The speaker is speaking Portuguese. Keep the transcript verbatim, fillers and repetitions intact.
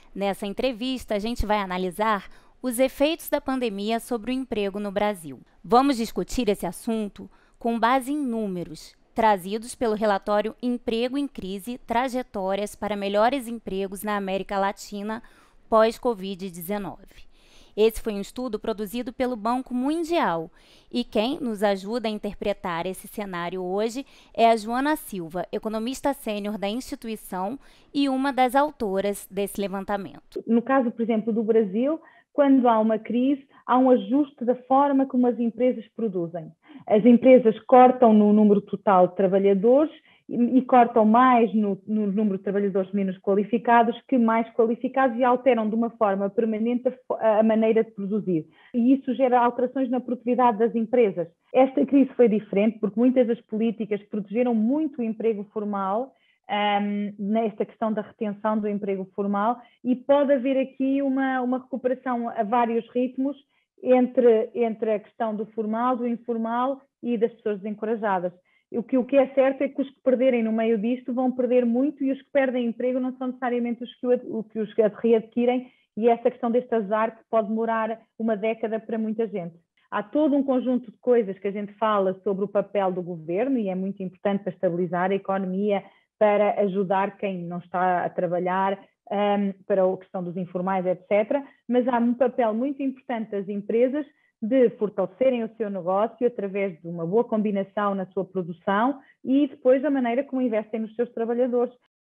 Nessa entrevista, a gente vai analisar os efeitos da pandemia sobre o emprego no Brasil. Vamos discutir esse assunto com base em números, trazidos pelo relatório Emprego em Crise: Trajetórias para Melhores Empregos na América Latina pós-Covid dezenove. Esse foi um estudo produzido pelo Banco Mundial e quem nos ajuda a interpretar esse cenário hoje é a Joana Silva, economista sênior da instituição e uma das autoras desse levantamento. No caso, por exemplo, do Brasil, quando há uma crise, há um ajuste da forma como as empresas produzem. As empresas cortam no número total de trabalhadores e, e cortam mais no, no número de trabalhadores menos qualificados que mais qualificados e alteram de uma forma permanente a, a maneira de produzir. E isso gera alterações na produtividade das empresas. Esta crise foi diferente porque muitas das políticas protegeram muito o emprego formal, Um, nesta questão da retenção do emprego formal, e pode haver aqui uma, uma recuperação a vários ritmos entre, entre a questão do formal, do informal e das pessoas desencorajadas. O que, o que é certo é que os que perderem no meio disto vão perder muito, e os que perdem emprego não são necessariamente os que o, que os que readquirem, e essa questão deste azar que pode demorar uma década para muita gente. Há todo um conjunto de coisas que a gente fala sobre o papel do governo, e é muito importante para estabilizar a economia, para ajudar quem não está a trabalhar, um, para a questão dos informais, etcétera. Mas há um papel muito importante das empresas de fortalecerem o seu negócio através de uma boa combinação na sua produção e depois da maneira como investem nos seus trabalhadores.